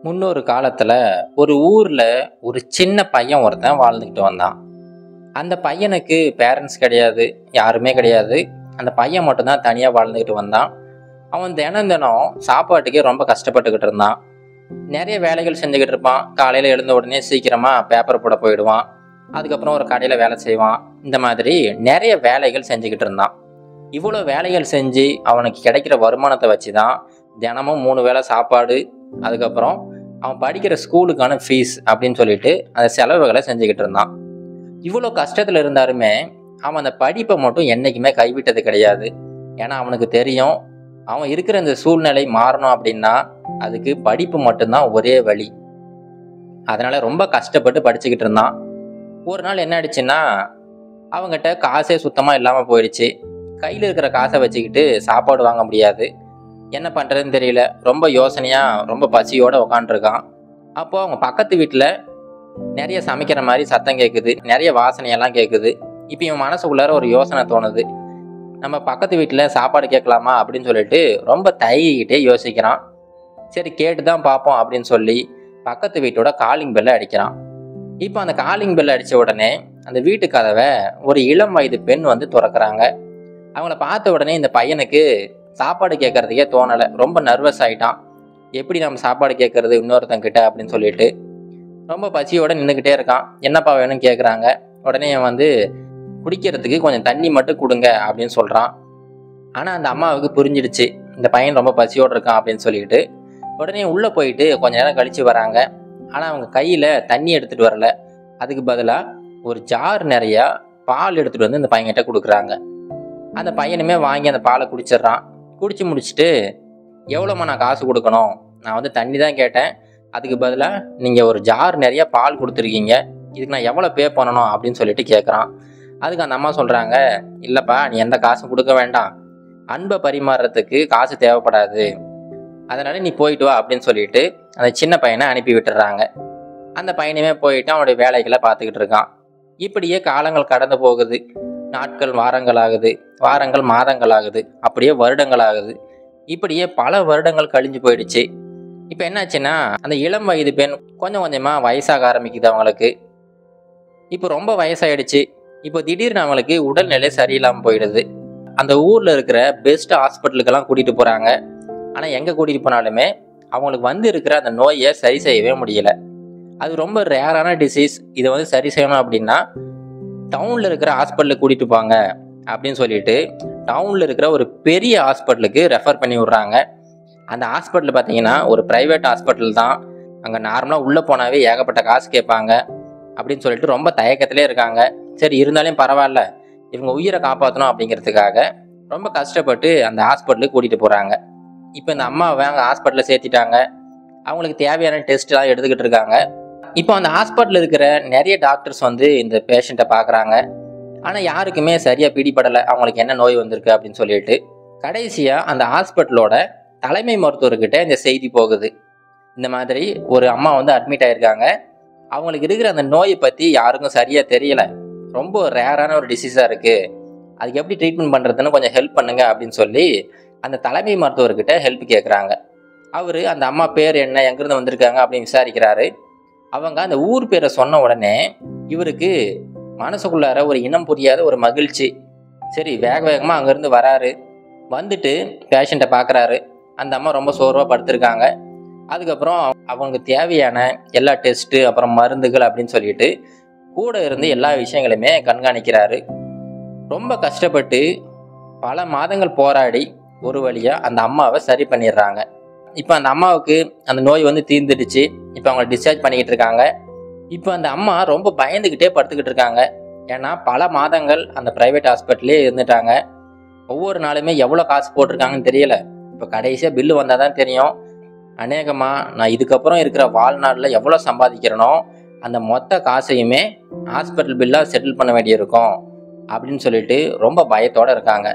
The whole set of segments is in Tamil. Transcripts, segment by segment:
முன்னொரு காலத்துல ஒரு ஊர்ல ஒரு சின்ன பையன் ஒருத்தன் வாழ்ந்துக்கிட்டு வந்தான். அந்த பையனுக்கு பேரண்ட்ஸ் கிடையாது, யாருமே கிடையாது. அந்த பையன் மட்டும்தான் தனியா வாழ்ந்துக்கிட்டு வந்தான். அவன் தினம் தினம் சாப்பாட்டுக்கே ரொம்ப கஷ்டப்பட்டுக்கிட்டு இருந்தான். நிறைய வேலைகள் செஞ்சுக்கிட்டு இருப்பான். காலையில எழுந்த உடனே சீக்கிரமா பேப்பர் போட போயிடுவான். அதுக்கப்புறம் ஒரு கடையில வேலை செய்வான். இந்த மாதிரி நிறைய வேலைகள் செஞ்சுக்கிட்டு இருந்தான். இவ்வளோ வேலைகள் செஞ்சு அவனுக்கு கிடைக்கிற வருமானத்தை வச்சு தான் தினமும் 3 வேளை சாப்பாடு, அதுக்கப்புறம் அவன் படிக்கிற ஸ்கூலுக்கான ஃபீஸ் அப்படின்னு சொல்லிட்டு அந்த செலவுகளை செஞ்சுக்கிட்டு இருந்தான். இவ்வளோ கஷ்டத்தில் இருந்தாலுமே அவன் அந்த படிப்பை மட்டும் என்றைக்குமே கைவிட்டது கிடையாது. ஏன்னா அவனுக்கு தெரியும், அவன் இருக்கிற இந்த சூழ்நிலை மாறணும் அப்படின்னா அதுக்கு படிப்பு மட்டும்தான் ஒரே வழி. அதனால ரொம்ப கஷ்டப்பட்டு படிச்சுக்கிட்டு இருந்தான். ஒரு நாள் என்ன ஆயிடுச்சுன்னா, அவங்ககிட்ட காசே சுத்தமாக இல்லாமல் போயிடுச்சு. கையில் இருக்கிற காசை வச்சுக்கிட்டு சாப்பாடு வாங்க முடியாது. என்ன பண்ணுறதுன்னு தெரியல. ரொம்ப யோசனையாக ரொம்ப பசியோடு உக்காண்டிருக்கான். அப்போது அவங்க பக்கத்து வீட்டில் நிறைய சமைக்கிற மாதிரி சத்தம் கேட்குது, நிறைய வாசனையெல்லாம் கேட்குது. இப்போ இவன் மனசுக்குள்ளார ஒரு யோசனை தோணுது, நம்ம பக்கத்து வீட்டில் சாப்பாடு கேட்கலாமா அப்படின்னு சொல்லிட்டு ரொம்ப தயங்கிக்கிட்டே யோசிக்கிறான். சரி கேட்டு தான் பார்ப்போம் அப்படின்னு சொல்லி பக்கத்து வீட்டோட காலிங் பெல்லை அடிக்கிறான். இப்போ அந்த காலிங் பெல் அடித்த உடனே அந்த வீட்டு கதவை ஒரு இளம் வயது பெண் வந்து திறக்கிறாங்க. அவங்கள பார்த்த உடனே இந்த பையனுக்கு சாப்பாடு கேட்கறதுக்கே தோணலை. ரொம்ப நர்வஸ் ஆகிட்டான். எப்படி நம்ம சாப்பாடு கேட்கறது இன்னொருத்தங்கிட்ட அப்படின்னு சொல்லிட்டு ரொம்ப பசியோடு நின்றுக்கிட்டே இருக்கான். என்னப்பா வேணும்னு கேட்குறாங்க. உடனே அவன் வந்து குடிக்கிறதுக்கு கொஞ்சம் தண்ணி மட்டும் கொடுங்க அப்படின்னு சொல்கிறான். ஆனால் அந்த அம்மாவுக்கு புரிஞ்சிடுச்சு, இந்த பையன் ரொம்ப பசியோடு இருக்கான் அப்படின்னு சொல்லிட்டு உடனே உள்ளே போயிட்டு கொஞ்ச நேரம் கழித்து வராங்க. ஆனால் அவங்க கையில் தண்ணி எடுத்துகிட்டு வரல. அதுக்கு பதிலாக ஒரு ஜார் நிறையா பால் எடுத்துகிட்டு வந்து இந்த பையன்கிட்ட கொடுக்குறாங்க. அந்த பையனுமே வாங்கி அந்த பாலை குடிச்சிட்றான். குடிச்சு முடிச்சுட்டு, எவ்வளோம்மா நான் காசு கொடுக்கணும், நான் வந்து தண்ணி தான் கேட்டேன், அதுக்கு பதிலாக நீங்கள் ஒரு ஜார் நிறைய பால் கொடுத்துருக்கீங்க, இதுக்கு நான் எவ்வளோ பே பண்ணணும் அப்படின்னு சொல்லிட்டு கேட்குறான். அதுக்கு அந்த அம்மா சொல்கிறாங்க, இல்லைப்பா நீ எந்த காசும் கொடுக்க வேண்டாம், அன்பை பரிமாறுறதுக்கு காசு தேவைப்படாது, அதனால் நீ போயிட்டு வா அப்படின்னு சொல்லிட்டு அந்த சின்ன பையனை அனுப்பி விட்டுறாங்க. அந்த பையனுமே போயிட்டு அவனுடைய வேலைகளை பார்த்துக்கிட்டு இருக்கான். இப்படியே காலங்கள் கடந்து போகுது. நாட்கள் வாரங்கள் ஆகுது, வாரங்கள் மாதங்கள் ஆகுது, அப்படியே வருடங்கள் ஆகுது. இப்படியே பல வருடங்கள் கழிஞ்சு போயிடுச்சு. இப்போ என்னாச்சுன்னா, அந்த இளம் வயது பெண் கொஞ்சம் கொஞ்சமாக வயசாக ஆரம்பிக்குது அவங்களுக்கு. இப்போ ரொம்ப வயசாயிடுச்சு. இப்போ திடீர்னு அவங்களுக்கு உடல்நிலை சரியில்லாமல் போயிடுது. அந்த ஊரில் இருக்கிற பெஸ்ட் ஹாஸ்பிட்டலுக்கெல்லாம் கூட்டிகிட்டு போகிறாங்க. ஆனால் எங்கே கூட்டிகிட்டு போனாலுமே அவங்களுக்கு வந்து இருக்கிற அந்த நோயை சரி செய்யவே முடியலை. அது ரொம்ப ரேரான டிசீஸ். இதை வந்து சரி செய்யணும் அப்படின்னா டவுனில் இருக்கிற ஹாஸ்பிட்டலுக்கு கூட்டிகிட்டு போங்க அப்படின்னு சொல்லிட்டு டவுனில் இருக்கிற ஒரு பெரிய ஹாஸ்பிட்டலுக்கு ரெஃபர் பண்ணி விட்றாங்க. அந்த ஹாஸ்பிட்டல் பார்த்தீங்கன்னா ஒரு ப்ரைவேட் ஹாஸ்பிட்டல் தான். அங்கே நார்மலாக உள்ளே போனாவே ஏகப்பட்ட காசு கேட்பாங்க அப்படின்னு சொல்லிட்டு ரொம்ப தயக்கத்திலே இருக்காங்க. சரி இருந்தாலும் பரவாயில்ல, இவங்க உயிரை காப்பாற்றணும் அப்படிங்கிறதுக்காக ரொம்ப கஷ்டப்பட்டு அந்த ஹாஸ்பிட்டலுக்கு கூட்டிகிட்டு போகிறாங்க. இப்போ இந்த அம்மாவை அங்கே ஹாஸ்பிட்டலில் சேர்த்திட்டாங்க. அவங்களுக்கு தேவையான டெஸ்ட்லாம் எடுத்துக்கிட்டு இருக்காங்க. இப்போ அந்த ஹாஸ்பிட்டலில் இருக்கிற நிறைய டாக்டர்ஸ் வந்து இந்த பேஷண்ட்டை பார்க்குறாங்க. ஆனால் யாருக்குமே சரியாக பிடிபடலை அவங்களுக்கு என்ன நோய் வந்திருக்கு அப்படின்னு சொல்லிட்டு. கடைசியாக அந்த ஹாஸ்பிட்டலோட தலைமை மருத்துவர்கிட்ட இந்த செய்தி போகுது, இந்த மாதிரி ஒரு அம்மா வந்து அட்மிட் ஆகிருக்காங்க, அவங்களுக்கு இருக்கிற அந்த நோயை பற்றி யாருக்கும் சரியாக தெரியலை, ரொம்ப ரேரான ஒரு டிசீஸாக இருக்குது, அதுக்கு எப்படி ட்ரீட்மெண்ட் பண்ணுறதுன்னு கொஞ்சம் ஹெல்ப் பண்ணுங்க அப்படின்னு சொல்லி அந்த தலைமை மருத்துவர்கிட்ட ஹெல்ப் கேட்குறாங்க. அவர் அந்த அம்மா பேர் என்ன, எங்கேருந்து வந்திருக்காங்க அப்படின்னு விசாரிக்கிறாரு. அவங்க அந்த ஊர் பேரை சொன்ன உடனே இவருக்கு மனசுக்குள்ளார ஒரு இனம் புரியாத ஒரு மகிழ்ச்சி. சரி வேக வேகமாக அங்கேருந்து வராரு. வந்துட்டு பேஷண்ட்டை பார்க்குறாரு. அந்த அம்மா ரொம்ப சோர்வாக படுத்திருக்காங்க. அதுக்கப்புறம் அவங்களுக்கு தேவையான எல்லா டெஸ்ட்டு அப்புறம் மருந்துகள் அப்படின்னு சொல்லிட்டு கூட இருந்து எல்லா விஷயங்களுமே கண்காணிக்கிறாரு. ரொம்ப கஷ்டப்பட்டு பல மாதங்கள் போராடி ஒரு வழியாக அந்த அம்மாவை சரி பண்ணிடுறாங்க. இப்போ அந்த அம்மாவுக்கு அந்த நோய் வந்து தீர்ந்துடுச்சு. இப்போ அவங்க டிஸ்சார்ஜ் பண்ணிக்கிட்டு இருக்காங்க. இப்போ அந்த அம்மா ரொம்ப பயந்துக்கிட்டே படுத்துக்கிட்டு இருக்காங்க. ஏன்னா பல மாதங்கள் அந்த ப்ரைவேட் ஹாஸ்பிட்டலே இருந்துட்டாங்க. ஒவ்வொரு நாளுமே எவ்வளோ காசு போட்டிருக்காங்கன்னு தெரியல. இப்போ கடைசியாக பில்லு வந்தால் தான் தெரியும். அநேகமாக நான் இதுக்கப்புறம் இருக்கிற வாழ்நாளில் எவ்வளோ சம்பாதிக்கிறனோ அந்த மொத்த காசையுமே ஹாஸ்பிட்டல் பில்லாக செட்டில் பண்ண வேண்டியிருக்கும் அப்படின்னு சொல்லிட்டு ரொம்ப பயத்தோடு இருக்காங்க.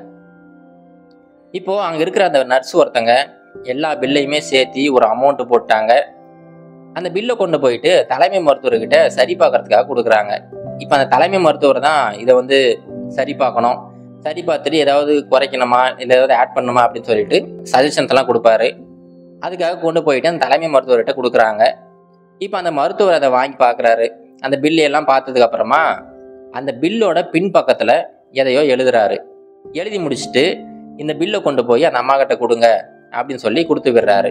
இப்போது அங்கே இருக்கிற அந்த நர்ஸ் ஒருத்தங்க எல்லா பில்லையுமே சேர்த்தி ஒரு அமௌண்ட்டு போட்டாங்க. அந்த பில்லை கொண்டு போயிட்டு தலைமை மருத்துவர்கிட்ட சரி பார்க்கறதுக்காக கொடுக்குறாங்க. இப்போ அந்த தலைமை மருத்துவர் தான் இதை வந்து சரி பார்க்கணும். சரி பார்த்துட்டு ஏதாவது குறைக்கணுமா இல்லை ஏதாவது ஆட் பண்ணணுமா அப்படின்னு சொல்லிட்டு சஜஷன்ஸ் எல்லாம் கொடுப்பாரு. அதுக்காக கொண்டு போயிட்டு அந்த தலைமை மருத்துவர்கிட்ட கொடுக்குறாங்க. இப்போ அந்த மருத்துவர் அதை வாங்கி பார்க்குறாரு. அந்த பில்லு எல்லாம் பார்த்ததுக்கப்புறமா அந்த பில்லோட பின்பக்கத்தில் எதையோ எழுதுறாரு. எழுதி முடிச்சுட்டு இந்த பில்லை கொண்டு போய் அந்த அம்மா கிட்ட கொடுங்க அப்படின்னு சொல்லி கொடுத்து விடுறாரு.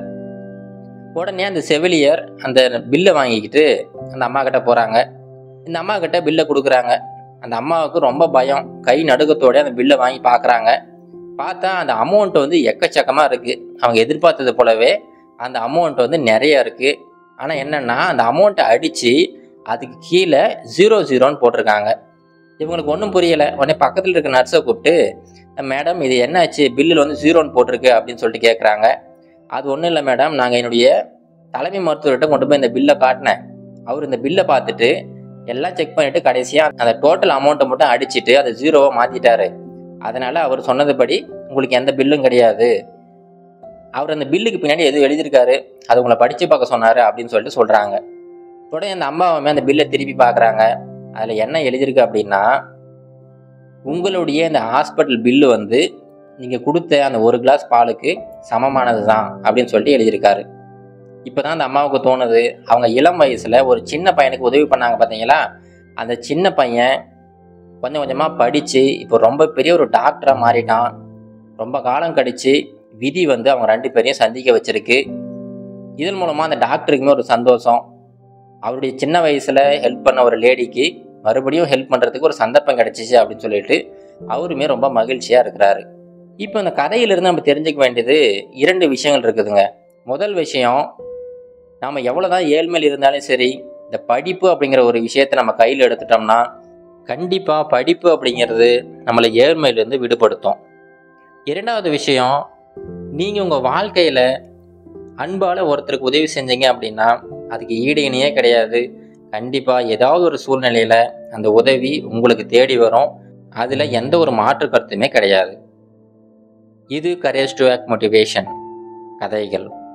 உடனே அந்த செவிலியர் அந்த பில்லை வாங்கிக்கிட்டு அந்த அம்மா கிட்ட போகிறாங்க. இந்த அம்மா கிட்ட பில்லை கொடுக்குறாங்க. அந்த அம்மாவுக்கு ரொம்ப பயம். கை நடுக்கத்தோடு அந்த பில்லை வாங்கி பார்க்குறாங்க. பார்த்தா அந்த அமௌண்ட் வந்து எக்கச்சக்கமாக இருக்குது. அவங்க எதிர்பார்த்தது போலவே அந்த அமௌண்ட் வந்து நிறைய இருக்குது. ஆனால் என்னென்னா அந்த அமௌண்ட்டை அடித்து அதுக்கு கீழே 00ன்னு போட்டிருக்காங்க. இவங்களுக்கு ஒன்றும் புரியலை. உடனே பக்கத்தில் இருக்க நர்ஸை கூப்பிட்டு, மேடம் இது என்னாச்சு, பில்லில் வந்து 0ன்னு போட்டிருக்கு அப்படின்னு சொல்லிட்டு கேட்குறாங்க. அது ஒன்றும் இல்லை மேடம், நாங்கள் என்னுடைய தலைமை மருத்துவர்கிட்ட கொண்டு போய் இந்த பில்லை காட்டினேன். அவர் இந்த பில்லை பார்த்துட்டு எல்லாம் செக் பண்ணிவிட்டு கடைசியாக அந்த டோட்டல் அமௌண்ட்டை மட்டும் அடிச்சுட்டு அதை 0வா மாற்றிட்டாரு. அதனால் அவர் சொன்னதுபடி உங்களுக்கு எந்த பில்லும் கிடையாது. அவர் அந்த பில்லுக்கு பின்னாடி எதுவும் எழுதியிருக்காரு, அது உங்களை படித்து பார்க்க சொன்னார் அப்படின்னு சொல்லிட்டு சொல்கிறாங்க. உடனே அந்த அம்மாவுமே அந்த பில்லை திருப்பி பார்க்குறாங்க. அதில் என்ன எழுதியிருக்கு அப்படின்னா, உங்களுடைய இந்த ஹாஸ்பிட்டல் பில்லு வந்து நீங்கள் கொடுத்த அந்த 1 கிளாஸ் பாலுக்கு சமமானது தான் அப்படின்னு சொல்லிட்டு எழுதியிருக்காரு. இப்போ தான் அந்த அம்மாவுக்கு தோணுது, அவங்க இளம் வயசில் ஒரு சின்ன பையனுக்கு உதவி பண்ணாங்க பார்த்தீங்களா, அந்த சின்ன பையன் கொஞ்சம் கொஞ்சமாக படித்து இப்போ ரொம்ப பெரிய ஒரு டாக்டராக மாறிட்டான். ரொம்ப காலம் கழித்து விதி வந்து அவங்க 2 பேரையும் சந்திக்க வச்சிருக்கு. இதன் மூலமாக அந்த டாக்டருக்குமே ஒரு சந்தோஷம். அவருடைய சின்ன வயசில் ஹெல்ப் பண்ண ஒரு லேடிக்கு மறுபடியும் ஹெல்ப் பண்ணுறதுக்கு ஒரு சந்தர்ப்பம் கிடச்சிச்சு அப்படின்னு சொல்லிட்டு அவருமே ரொம்ப மகிழ்ச்சியாக இருக்கிறாரு. இப்போ இந்த கதையிலிருந்து நம்ம தெரிஞ்சுக்க வேண்டியது 2 விஷயங்கள் இருக்குதுங்க. முதல் விஷயம், நாம் எவ்வளோ தான் ஏழ்மையில் இருந்தாலும் சரி, இந்த படிப்பு அப்படிங்கிற ஒரு விஷயத்தை நம்ம கையில் எடுத்துட்டோம்னா கண்டிப்பாக படிப்பு அப்படிங்கிறது நம்மளை ஏழ்மையிலேருந்து விடுபடுத்தும். 2வது விஷயம், நீங்கள் உங்கள் வாழ்க்கையில் அன்பால் ஒருத்தருக்கு உதவி செஞ்சீங்க அப்படின்னா அதுக்கு ஈடு இணையே கிடையாது. கண்டிப்பாக ஏதாவது ஒரு சூழ்நிலையில் அந்த உதவி உங்களுக்கு தேடி வரும். அதில் எந்த ஒரு மாற்று கருத்துமே கிடையாது. இது கரேஜ் டு ஆக்ட் மோட்டிவேஷன் கதைகள்.